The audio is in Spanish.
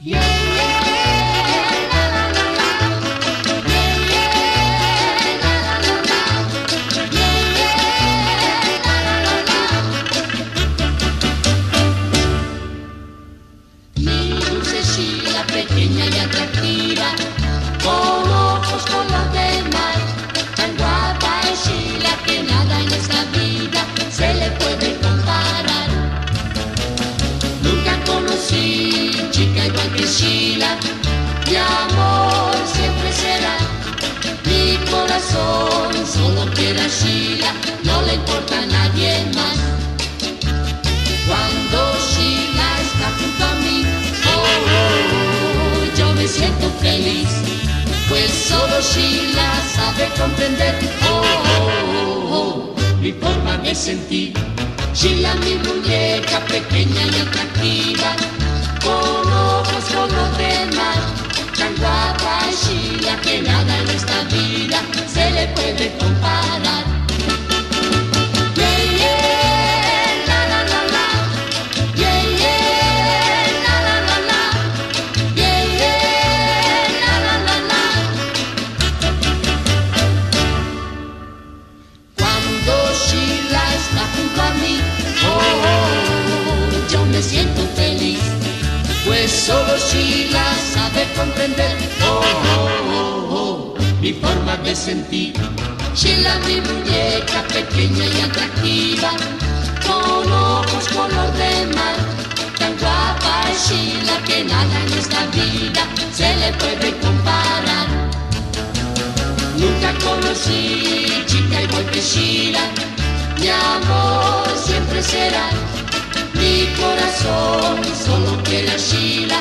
Yeah, yeah, la la la la. Yeah, yeah, la la la la. Yeah, yeah, la la la la. Mi dulce Sheila, pequeña y atractiva, con ojos color de mar, tan guapa es Sheila que nada en esta vida se le puede comparar. Nunca conocí chica igual que Sheila, mi amor siempre será. Mi corazón solo quiere a Sheila, no le importa a nadie más. Cuando Sheila está junto a mí, oh, oh, oh, yo me siento feliz, pues solo Sheila sabe comprender, oh, oh, oh, oh, mi forma de sentir. Sheila, mi muñeca pequeña y atractiva, con ojos color de mar, tan guapa es Sheila que nada en esta vida se le puede comparar. Yeah, yeah, la la la la. Yeah, yeah, la la la la. Yeah, yeah, la la la la. Cuando Sheila está junto a mí, oh, oh, oh, yo me siento feliz, pues solo Sheila sabe comprender, oh, oh, oh, oh, mi forma de sentir. Sheila, mi muñeca pequeña y atractiva, con ojos color de mar, tan guapa es Sheila que nada en esta vida se le puede comparar. Nunca conocí chica igual que Sheila, mi amor siempre será. Mi corazón solo quiere a Sheila,